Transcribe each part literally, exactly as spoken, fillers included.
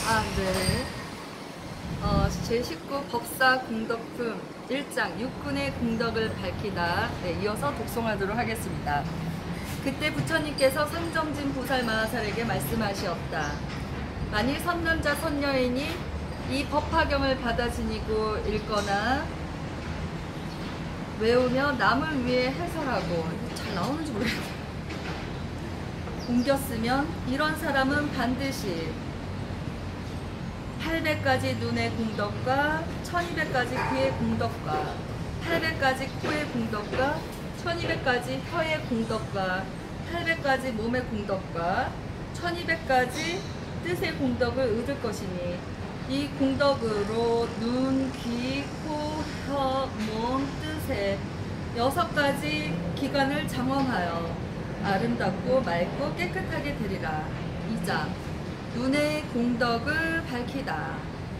아, 네. 어, 제십구 법사 공덕품 일 장 육군의 공덕을 밝히다. 네, 이어서 독송하도록 하겠습니다. 그때 부처님께서 상정진 보살마하살에게 말씀하시었다. 만일 선남자 선여인이 이 법화경을 받아 지니고 읽거나 외우며 남을 위해 해설하고, 잘 나오는지 모르겠네요. 옮겼으면 이런 사람은 반드시 팔백 가지 눈의 공덕과 천이백 가지 귀의 공덕과 팔백 가지 코의 공덕과 천이백 가지 혀의 공덕과 팔백 가지 몸의 공덕과 천이백 가지 뜻의 공덕을 얻을 것이니 이 공덕으로 눈, 귀, 코, 혀, 몸, 뜻의 여섯 가지 기관을 장엄하여 아름답고 맑고 깨끗하게 되리라. 이 장 눈의 공덕을 밝히다.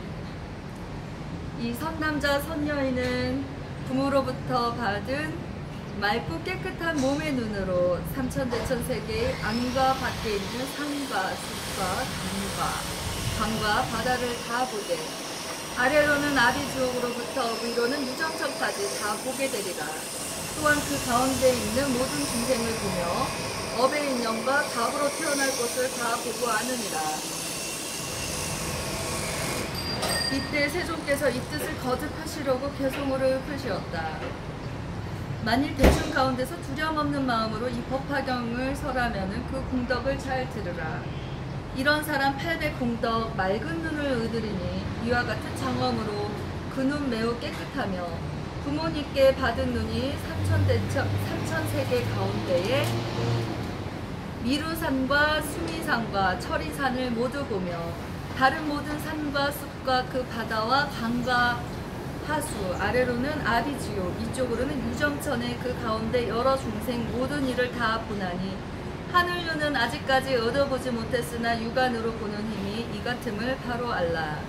이 선남자 선여인은 부모로부터 받은 맑고 깨끗한 몸의 눈으로 삼천대천 세계의 안과 밖에 있는 산과 숲과 강과 강과 바다를 다 보되 아래로는 아비지옥으로부터 위로는 유정천까지 다 보게 되리라. 또한 그 가운데 있는 모든 중생을 보며 업의 인연과 답으로 태어날 것을 다 보고 아느니라. 이때 세존께서 이 뜻을 거듭하시려고 개송으로 읊으시었다. 만일 대중 가운데서 두려움 없는 마음으로 이 법화경을 설하면은 그 공덕을 잘 들으라. 이런 사람 팔백 공덕 맑은 눈을 얻으리니 이와 같은 장엄으로 그 눈 매우 깨끗하며 부모님께 받은 눈이 삼천대천, 삼천세계 가운데에 미루산과 수미산과 철이산을 모두 보며 다른 모든 산과 숲과 그 바다와 강과 하수 아래로는 아비지옥 이쪽으로는 유정천의 그 가운데 여러 중생 모든 일을 다 보나니 하늘눈은 아직까지 얻어보지 못했으나 육안으로 보는 힘이 이 같음을 바로 알라.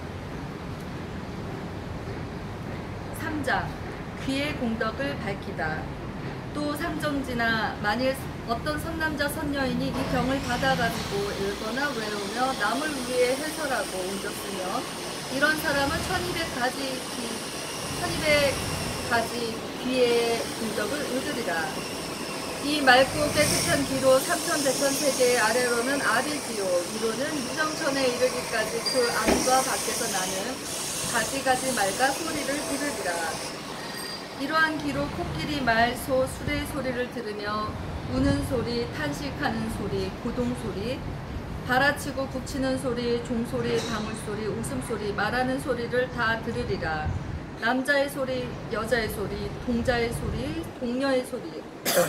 삼 장 귀의 공덕을 밝히다. 또 상정지나 만일 어떤 선남자 선여인이 이 경을 받아가지고 읽거나 외우며 남을 위해 해설하고 옮겼으며 이런 사람은 천이백 가지 귀, 천이백 가지 귀의 공덕을 얻으리라. 이 맑고 깨끗한 귀로 삼천대천 세계 아래로는 아비지옥 위로는 유정천에 이르기까지 그 안과 밖에서 나는 가지가지 말과 소리를 들으리라. 이러한 귀로 코끼리, 말, 소, 수레의 소리를 들으며 우는 소리, 탄식하는 소리, 고동소리, 발아치고 북치는 소리, 종소리, 방울소리, 웃음소리, 말하는 소리를 다 들으리라. 남자의 소리, 여자의 소리, 동자의 소리, 동녀의 소리,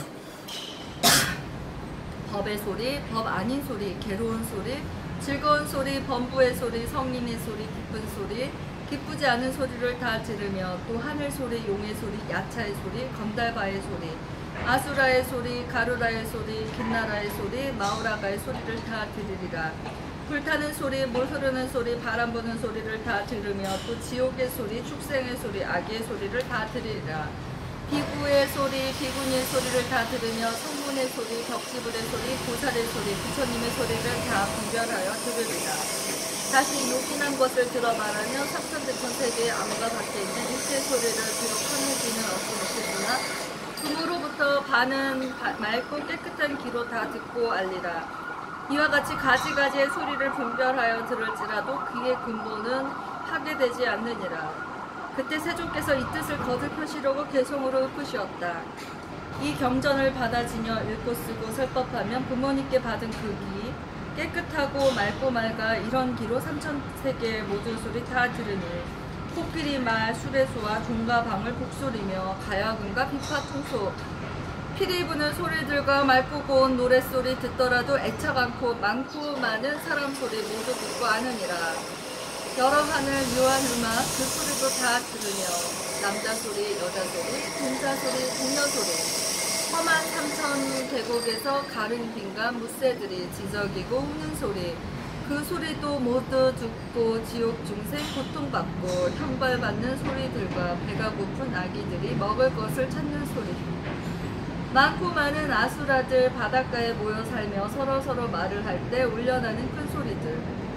법의 소리, 법 아닌 소리, 괴로운 소리, 즐거운 소리, 범부의 소리, 성님의 소리, 기쁜 소리, 기쁘지 않은 소리를 다 들으며 또 하늘 소리, 용의 소리, 야차의 소리, 건달바의 소리, 아수라의 소리, 가루라의 소리, 긴나라의 소리, 마우라가의 소리를 다 들으리라. 불타는 소리, 물 흐르는 소리, 바람 부는 소리를 다 들으며 또 지옥의 소리, 축생의 소리, 아기의 소리를 다 들으리라. 비구의 소리, 비구니의 소리를 다 들으며 성문의 소리, 덕지불의 소리, 보살의 소리, 부처님의 소리를 다 분별하여 들으리라. 다시 요긴한 것을 들어 말하며 삼천대천 세계의 안과 밖에 있는 일체 소리를 비록 하늘비는 얻지 못했으나 부모로부터 반은 바, 맑고 깨끗한 귀로 다 듣고 알리라. 이와 같이 가지가지의 소리를 분별하여 들을지라도 그의 근본은 파괴되지 않느니라. 그때 세존께서 이 뜻을 거듭하시려고 개송으로 읊으시었다. 이 경전을 받아지며 읽고 쓰고 설법하면 부모님께 받은 그 귀, 깨끗하고 맑고 맑아 이런 귀로 삼천세계의 모든 소리 다 들으니 코끼리, 말, 수레소와 종과 방을 곡소리며 가야금과 비파, 통소, 피리 부는 소리들과 맑고 고운 노랫소리 듣더라도 애착 않고 많고 많은 사람 소리 모두 듣고 아느니라. 여러 하늘 묘한 음악 그 소리도 다 들으며 남자 소리, 여자 소리, 동자 소리, 동녀 소리 험한 삼천 계곡에서 가른 빈과 무새들이 지저귀고 우는 소리 그 소리도 모두 듣고 지옥 중생 고통받고 형벌받는 소리들과 배가 고픈 아기들이 먹을 것을 찾는 소리 많고 많은 아수라들 바닷가에 모여 살며 서로서로 말을 할 때 울려나는 큰 소리들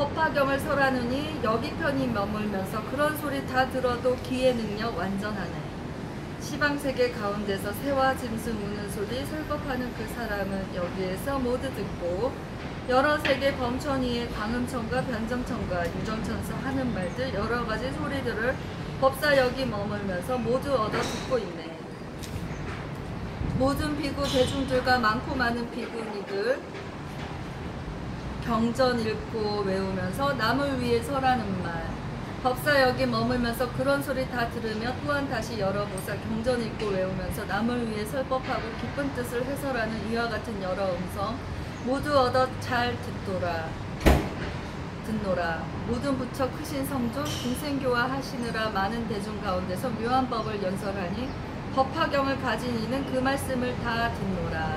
법화경을 설하느니 여기 편히 머물면서 그런 소리 다 들어도 귀의 능력 완전하네. 시방세계 가운데서 새와 짐승 우는 소리 설법하는 그 사람은 여기에서 모두 듣고 여러 세계 범천위의 광음천과 변정천과 유정천서 하는 말들 여러 가지 소리들을 법사 여기 머물면서 모두 얻어 듣고 있네. 모든 비구 대중들과 많고 많은 비구니들 경전 읽고 외우면서 남을 위해 설하는 말 법사 여기 머물면서 그런 소리 다 들으며 또한 다시 열어보사 경전 읽고 외우면서 남을 위해 설법하고 기쁜 뜻을 해설하는 이와 같은 여러 음성 모두 얻어 잘 듣도라 듣노라. 모든 부처 크신 성존 중생교화 하시느라 많은 대중 가운데서 묘한 법을 연설하니 법화경을 가진 이는 그 말씀을 다 듣노라.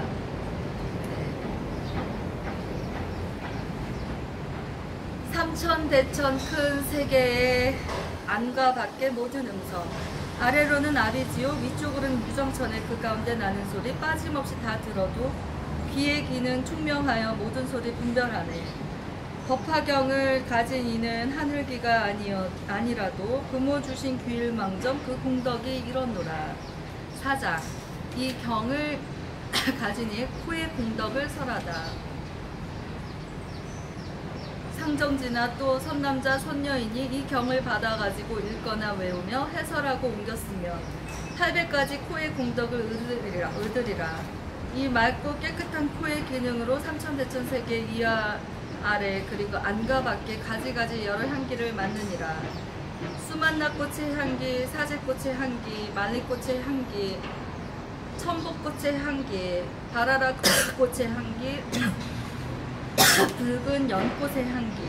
삼천 대천 큰 세계의 안과 밖의 모든 음성 아래로는 아비지요 위쪽으로는 유정천의 그 가운데 나는 소리 빠짐없이 다 들어도 귀의 기능 충명하여 모든 소리 분별하네. 법화경을 가진 이는 하늘귀가 아니어, 아니라도 부모 주신 귀일망정 그 공덕이 이렇노라. 사장 이 경을 가진 이의 코의 공덕을 설하다. 상정지나 또 선남자 선녀인이 이 경을 받아가지고 읽거나 외우며 해설하고 옮겼으면 팔백 가지 코의 공덕을 얻으리라. 얻으리라. 이 맑고 깨끗한 코의 기능으로 삼천대천 세계 이하 아래 그리고 안과 밖에 가지가지 여러 향기를 맡느니라. 수만나꽃의 향기, 사제꽃의 향기, 말리꽃의 향기, 천복꽃의 향기, 바라라꽃의 향기, 붉은 연꽃의 향기,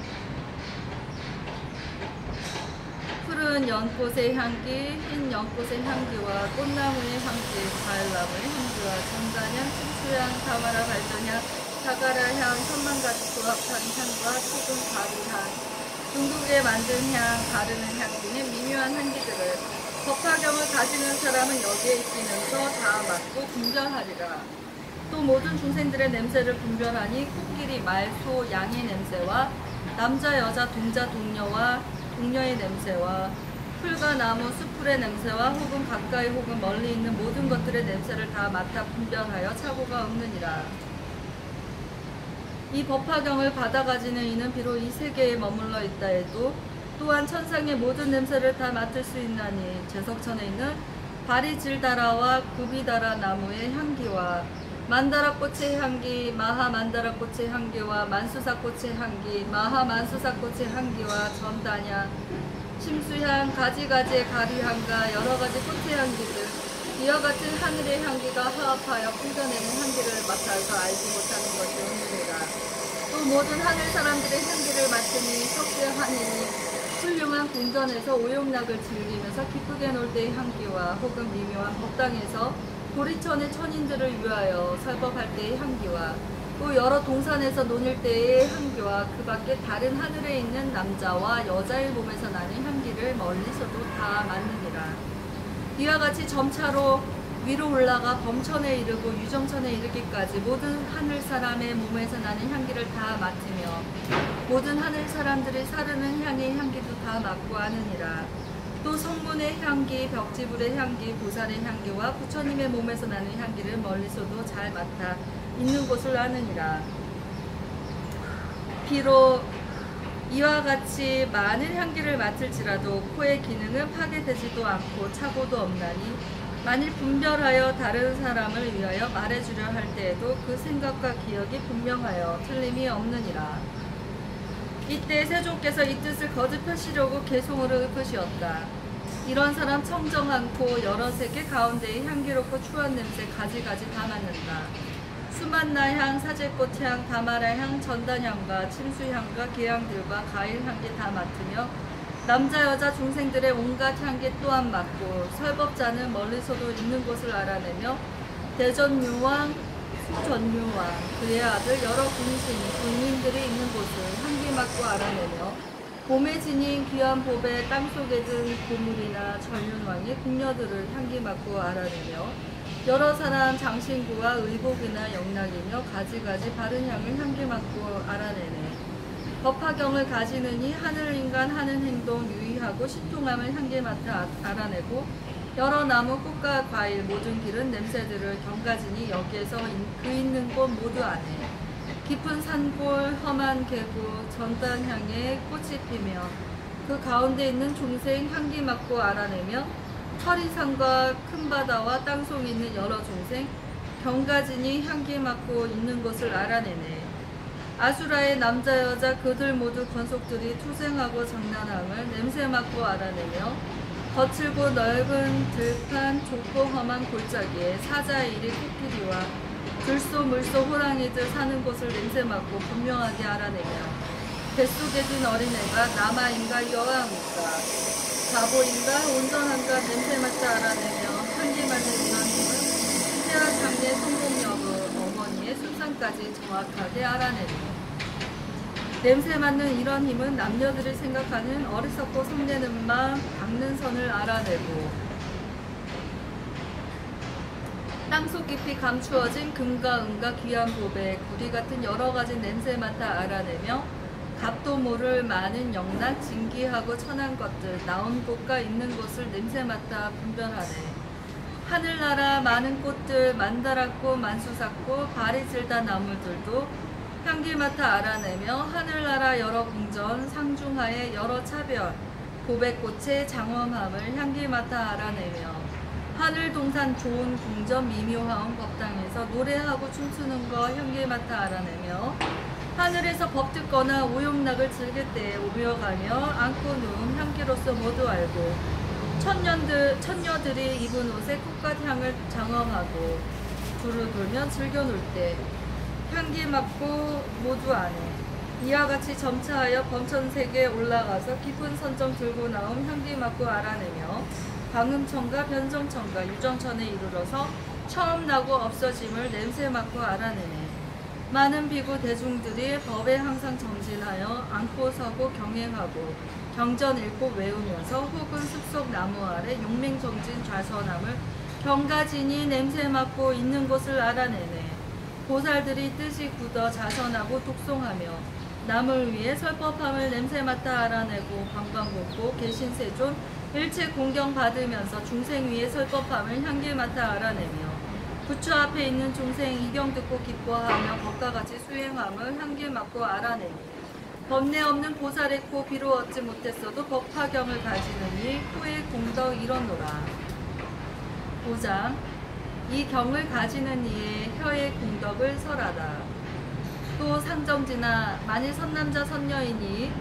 푸른 연꽃의 향기, 흰 연꽃의 향기와 꽃나무의 향기, 과일나무의 향기와 전단향, 침수향, 다마라 발전향, 사가라향, 천만가지 조합한 향과 소금 가루향, 중국에 만든 향, 가르는 향 등의 미묘한 향기들을 법화경을 가지는 사람은 여기에 있으면서 다 맡고 분별하리라. 또 모든 중생들의 냄새를 분별하니 코끼리, 말, 소, 양의 냄새와 남자, 여자, 동자, 동녀와 동녀의 냄새와 풀과 나무, 수풀의 냄새와 혹은 가까이 혹은 멀리 있는 모든 것들의 냄새를 다 맡아 분별하여 착오가 없느니라. 이 법화경을 받아가지는 이는 비록 이 세계에 머물러 있다 해도 또한 천상의 모든 냄새를 다 맡을 수 있나니 제석천에 있는 바리질다라와 구비다라 나무의 향기와 만다라꽃의 향기, 마하만다라꽃의 향기와 만수사꽃의 향기, 마하만수사꽃의 향기와 전다냐, 심수향, 가지가지의 가리향과 여러가지 꽃의 향기들 이와 같은 하늘의 향기가 화합하여 풍겨내는 향기를 맡아서 알지 못하는 것이 없느니라. 또 모든 하늘 사람들의 향기를 맡으니 석쇠하니니 훌륭한 궁전에서 오용락을 즐기면서 기쁘게 놀 때의 향기와 혹은 미묘한 법당에서 도리천의 천인들을 위하여 설법할 때의 향기와 또 여러 동산에서 논일 때의 향기와 그 밖에 다른 하늘에 있는 남자와 여자의 몸에서 나는 향기를 멀리서도 다 맡느니라. 이와 같이 점차로 위로 올라가 범천에 이르고 유정천에 이르기까지 모든 하늘 사람의 몸에서 나는 향기를 다 맡으며 모든 하늘 사람들이 사르는 향의 향기도 다 맡고 하느니라. 또 성문의 향기, 벽지불의 향기, 보살의 향기와 부처님의 몸에서 나는 향기를 멀리서도 잘 맡아 있는 곳을 아느니라. 비록 이와 같이 많은 향기를 맡을지라도 코의 기능은 파괴되지도 않고 착오도 없나니 만일 분별하여 다른 사람을 위하여 말해주려 할 때에도 그 생각과 기억이 분명하여 틀림이 없느니라. 이때 세존께서 이 뜻을 거듭하시려고 개송으로 읊으시었다. 이런 사람 청정않고 여러 세계 가운데의 향기롭고 추한 냄새 가지가지 다 맡는다. 수만나향, 사제꽃향, 다마라향, 전단향과 침수향과 계향들과 가일향기 다 맡으며 남자 여자 중생들의 온갖 향기 또한 맡고 설법자는 멀리서도 있는 곳을 알아내며 대전유왕, 수전유왕, 그의 아들 여러 군신, 군민들이 있는 곳을 향기 맡고 알아내며 봄에 지닌 귀한 봅에 땅속에 든 고물이나 전륜왕의 궁녀들을 향기 맡고 알아내며 여러 사람 장신구와 의복이나 영락이며 가지가지 바른 향을 향기 맡고 알아내네. 법화경을 가지느니 하늘 인간 하는 행동 유의하고 신통함을 향기 맡아 알아내고 여러 나무 꽃과 과일 모든 길은 냄새들을 경가지니 여기에서 그 있는 곳 모두 아네. 깊은 산골 험한 계곡 전단 향에 꽃이 피며 그 가운데 있는 중생 향기 맡고 알아내며 허리산과 큰 바다와 땅속 있는 여러 중생 경가지니 향기 맡고 있는 것을 알아내네. 아수라의 남자 여자 그들 모두 권속들이 투생하고 장난함을 냄새 맡고 알아내며 거칠고 넓은 들판 좁고 험한 골짜기에 사자의 일이 코끼리와 들소 물소 호랑이들 사는 곳을 냄새 맡고 분명하게 알아내며 뱃속에 든 어린애가 남아인가 여아인가 바보인가 온전한가 냄새 맡아 알아내며 향기 맡는 이런 힘은 태아 장례 성공 여부 어머니의 순산까지 정확하게 알아내며 냄새 맡는 이런 힘은 남녀들이 생각하는 어리석고 성내는 마음 닦는 선을 알아내고 땅속 깊이 감추어진 금과 은과 귀한 보배 구리 같은 여러 가지 냄새 맡아 알아내며 값도 모를 많은 영락 진귀하고 천한 것들 나온 곳과 있는 곳을 냄새 맡아 분별하네. 하늘나라 많은 꽃들 만다랗고 만수삭고 발이 질다 나무들도 향기 맡아 알아내며 하늘나라 여러 궁전 상중하에 여러 차별 보배꽃의 장엄함을 향기 맡아 알아내며 하늘 동산 좋은 궁전 미묘하온 법당에서 노래하고 춤추는 거 향기 맡아 알아내며 하늘에서 법 듣거나 오용락을 즐길 때에 오며가며 안고 누운 향기로서 모두 알고 천년들, 천녀들이 입은 옷에 꽃갓 향을 장엄하고 두루 돌며 즐겨 놀 때 향기 맡고 모두 아네. 이와 같이 점차하여 범천세계에 올라가서 깊은 선정 들고 나온 향기 맡고 알아내며 방음천과 변정천과 유정천에 이르러서 처음 나고 없어짐을 냄새 맡고 알아내네. 많은 비구 대중들이 법에 항상 정진하여 앉고 서고 경행하고 경전 읽고 외우면서 혹은 숲속 나무 아래 용맹정진 좌선함을 경가지니 냄새 맡고 있는 곳을 알아내네. 보살들이 뜻이 굳어 자선하고 독송하며 남을 위해 설법함을 냄새 맡아 알아내고 방방곡곡 계신세존 일체 공경 받으면서 중생 위에 설법함을 향기 맡아 알아내며 부처 앞에 있는 중생 이경 듣고 기뻐하며 법과 같이 수행함을 향기 맡고 알아내니 법내 없는 보살의 코 비로 얻지 못했어도 법화경을 가지느니 후에 공덕 이뤄노라. 오 장 이 경을 가지는 이의 혀의 공덕을 설하다. 또 상정지나 만일 선남자 선녀이니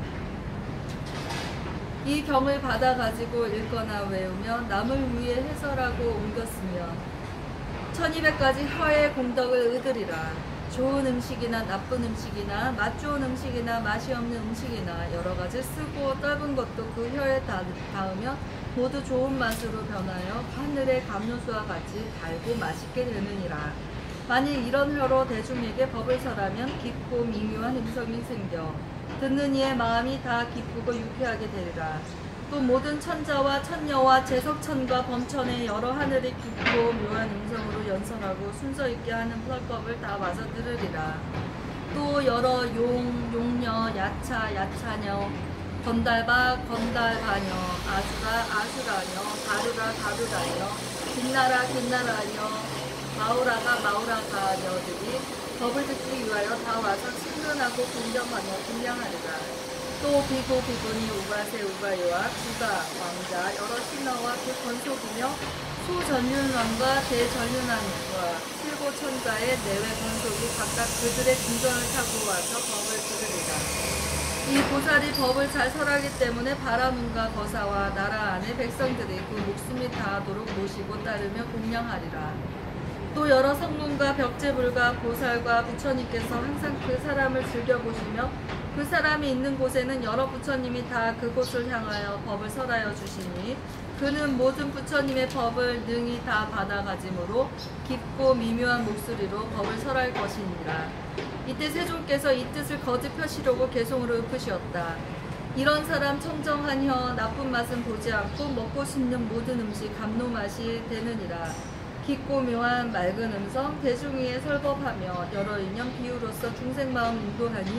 이 경을 받아 가지고 읽거나 외우며 남을 위해 해설하고 옮겼으면 천이백 가지 혀의 공덕을 얻으리라. 좋은 음식이나 나쁜 음식이나 맛 좋은 음식이나 맛이 없는 음식이나 여러 가지 쓰고 떫은 것도 그 혀에 닿으면 모두 좋은 맛으로 변하여 하늘의 감로수와 같이 달고 맛있게 되느니라. 만일 이런 혀로 대중에게 법을 설하면 깊고 미묘한 음성이 생겨 듣는 이의 마음이 다 기쁘고 유쾌하게 되리라. 또 모든 천자와 천녀와 재석천과 범천의 여러 하늘이 깊고 묘한 음성으로 연설하고 순서 있게 하는 설법을 다 와서 들으리라. 또 여러 용, 용녀, 야차, 야차녀, 건달바, 건달바녀, 아수라, 아수라녀, 가루라, 가루라녀, 빛나라, 빛나라녀, 마우라가, 마우라가녀들이 법을 듣기 위하여 다 와서 친근하고 공경하며 분량하리라. 또 비고 비구니 우바세 우바요와 구가 왕자 여러 신하와 그 권속이며 소전륜왕과 대전륜왕과 칠고천가의 내외 권속이 각각 그들의 궁전을 타고 와서 법을 들으리라. 이 보살이 법을 잘 설하기 때문에 바라문과 거사와 나라 안의 백성들이 그 목숨이 다하도록 모시고 따르며 공양하리라. 또 여러 성문과 벽제불과 보살과 부처님께서 항상 그 사람을 즐겨보시며 그 사람이 있는 곳에는 여러 부처님이 다 그곳을 향하여 법을 설하여 주시니 그는 모든 부처님의 법을 능히 다 받아가지므로 깊고 미묘한 목소리로 법을 설할 것이니라. 이때 세존께서 이 뜻을 거듭 펴시려고 개송으로 읊으시었다. 이런 사람 청정한 혀 나쁜 맛은 보지 않고 먹고 싶는 모든 음식 감노 맛이 되느니라. 깊고 묘한 맑은 음성 대중 위에 설법하며 여러 인연 비유로서 중생 마음 인도하니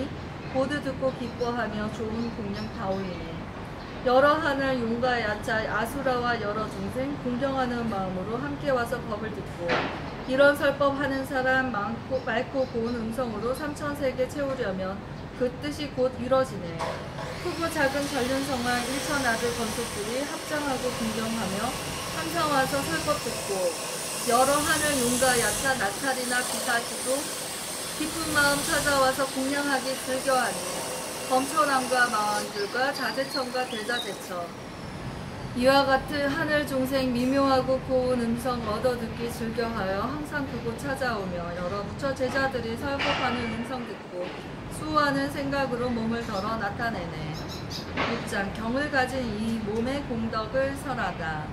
모두 듣고 기뻐하며 좋은 공양 다오이네. 여러 하늘 용과 야차 아수라와 여러 중생 공경하는 마음으로 함께 와서 법을 듣고 이런 설법하는 사람 많고 맑고 고운 음성으로 삼천세계 채우려면 그 뜻이 곧 이뤄지네. 크고 작은 전륜성왕 일천 아들 건속들이 합장하고 공경하며 항상 와서 설법 듣고 여러 하늘 용과 야차 나찰이나 비사지도 기쁜 마음 찾아와서 공양하기 즐겨하니 범처남과 마왕들과 자제천과 대자제천 이와 같은 하늘 중생 미묘하고 고운 음성 얻어 듣기 즐겨하여 항상 그곳 찾아오며 여러 부처 제자들이 설법하는 음성 듣고 수호하는 생각으로 몸을 덜어 나타내네. 육 장 경을 가진 이 몸의 공덕을 설하다.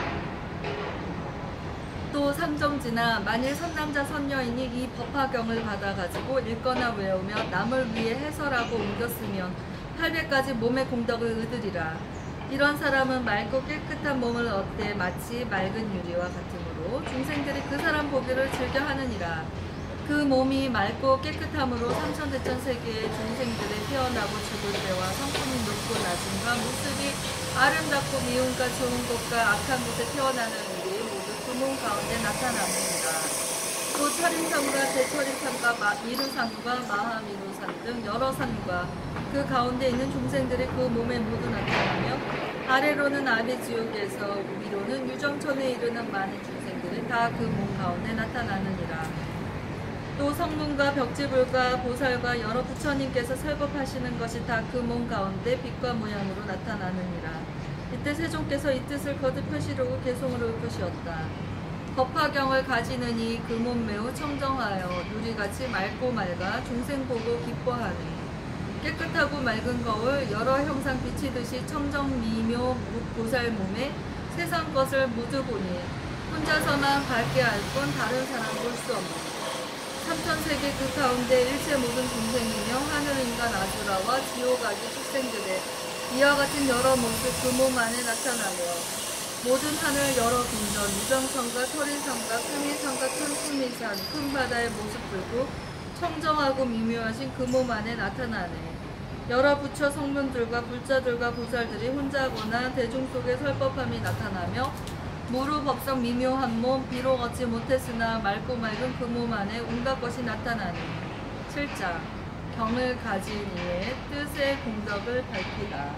또 삼정지나 만일 선남자 선녀인이 이 법화경을 받아가지고 읽거나 외우며 남을 위해 해설하고 옮겼으면 팔백 가지 몸의 공덕을 얻으리라. 이런 사람은 맑고 깨끗한 몸을 얻되 마치 맑은 유리와 같으므로 중생들이 그 사람 보기를 즐겨 하느니라. 그 몸이 맑고 깨끗함으로 삼천대천 세계의 중생들의 태어나고 죽을 때와 성품이 높고 낮음과 모습이 아름답고 미움과 좋은 곳과 악한 곳에 태어나는 일이 모두 그 몸 가운데 나타납니다. 또 철인산과 대철인산과 미루산과 마하미루산 등 여러 산과 그 가운데 있는 중생들이 그 몸에 모두 나타나며 아래로는 아비지옥에서 위로는 유정천에 이르는 많은 중생들이 다 그 몸 가운데 나타나느니라. 또 성문과 벽지불과 보살과 여러 부처님께서 설법하시는 것이 다 그 몸 가운데 빛과 모양으로 나타나느니라. 이때 세종께서 이 뜻을 거듭 표시려고 개송으로 읊으시었다. 법화경을 가지느니 그 몸 매우 청정하여 유리같이 맑고 맑아 중생 보고 기뻐하니 깨끗하고 맑은 거울 여러 형상 비치듯이 청정 미묘 보살 몸에 세상 것을 모두 보니 혼자서만 밝게 알 뿐 다른 사람 볼 수 없는 삼천세계 그 가운데 일체 모든 중생이며 하늘인간 아수라와 지옥아기 축생들의 이와 같은 여러 모습 그 몸 안에 나타나며 모든 하늘 여러 궁전 유정성과 철인성과 평일성과 큰 수미산 큰 바다의 모습들도 청정하고 미묘하신 그 몸 안에 나타나네. 여러 부처 성문들과 불자들과 보살들이 혼자거나 대중 속에 설법함이 나타나며 무루 법성 미묘한 몸 비록 얻지 못했으나 맑고 맑은 그 몸 안에 온갖 것이 나타나니. 칠 장 경을 가진 이의 뜻의 공덕을 밝히다.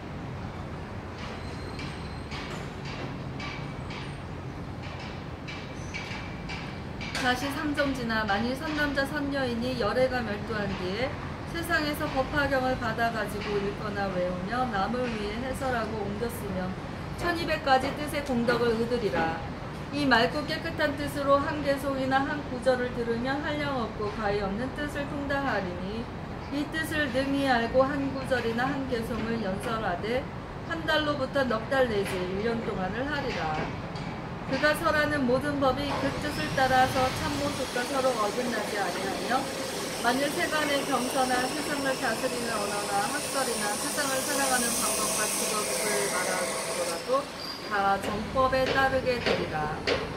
다시 삼정지나 만일 선남자 선녀인이 열애가 멸도한 뒤에 세상에서 법화경을 받아가지고 읽거나 외우며 남을 위해 해설하고 옮겼으면 천이백 가지 뜻의 공덕을 얻으리라. 이 맑고 깨끗한 뜻으로 한 개송이나 한 구절을 들으면 한량없고 가히 없는 뜻을 통달하리니 이 뜻을 능히 알고 한 구절이나 한 개송을 연설하되 한 달로부터 넉 달 내지 일 년 동안을 하리라. 그가 설하는 모든 법이 그 뜻을 따라서 참모습과 서로 어긋나지 아니하며 만일 세간의 경서나 세상을 다스리는 언어나 학설이나 세상을 살아가는 방법과 직업을 말하더라도 다 정법에 따르게 되리라.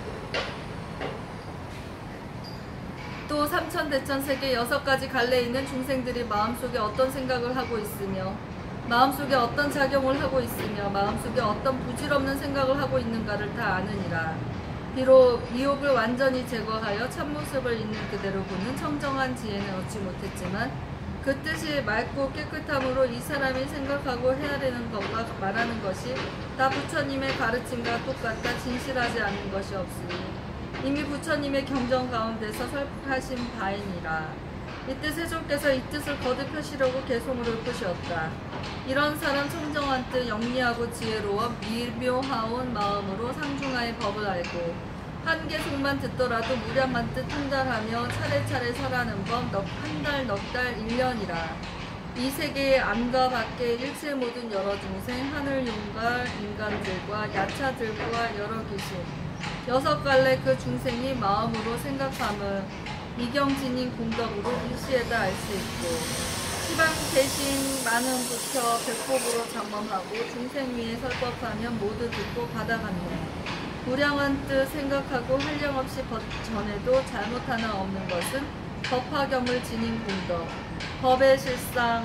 또 삼천대천 세계 여섯 가지 갈래에 있는 중생들이 마음속에 어떤 생각을 하고 있으며 마음속에 어떤 작용을 하고 있으며 마음속에 어떤 부질없는 생각을 하고 있는가를 다 아느니라. 비록 미혹을 완전히 제거하여 참모습을 있는 그대로 보는 청정한 지혜는 얻지 못했지만 그 뜻이 맑고 깨끗함으로 이 사람이 생각하고 헤아리는 것과 말하는 것이 다 부처님의 가르침과 똑같다 진실하지 않은 것이 없으니 이미 부처님의 경전 가운데서 설법하신 바이니라. 이때 세종께서 이 뜻을 거듭하시려고 개송으로 읊으시었다. 이런 사람 청정한 뜻 영리하고 지혜로워 미묘하온 마음으로 상중하의 법을 알고 한 개송만 듣더라도 무량한 뜻 통달하며 차례차례 설하는 법 한 달, 넉 달, 일 년이라. 이 세계의 안과 밖에 일체 모든 여러 중생, 하늘 용갈, 인간들과 야차들과 여러 귀신, 여섯 갈래 그 중생이 마음으로 생각함을 이경진인 공덕으로 일시에다 알 수 있고 시방 대신 많은 부처 백법으로 장엄하고 중생 위에 설법하면 모두 듣고 받아갔네. 무량한 뜻 생각하고 한량없이 전에도 잘못 하나 없는 것은 법화경을 지닌 공덕, 법의 실상,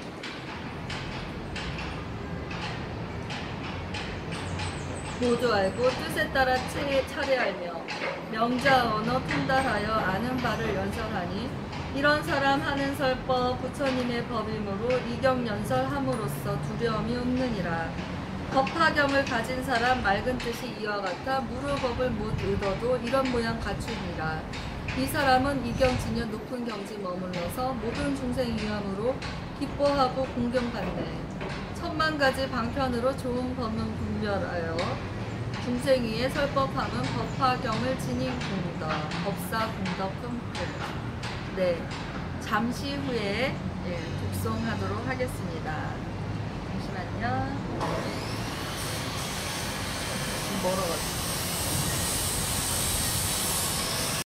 모두 알고 뜻에 따라 차례하며 명자 언어 통달하여 아는 바를 연설하니 이런 사람 하는 설법 부처님의 법이므로 이경 연설함으로써 두려움이 없느니라. 법화경을 가진 사람 맑은 뜻이 이와 같아 무르법을 못 얻어도 이런 모양 갖추니라. 이 사람은 이경 진연 높은 경지 머물러서 모든 중생 위함으로 기뻐하고 공경받네. 천만 가지 방편으로 좋은 법문 분별하여 중생 위에 설법하면 법화경을 지닌 공덕, 법사 공덕 흠뻑. 네, 잠시 후에 예, 독송하도록 하겠습니다. 잠시만요. 멀어가지고.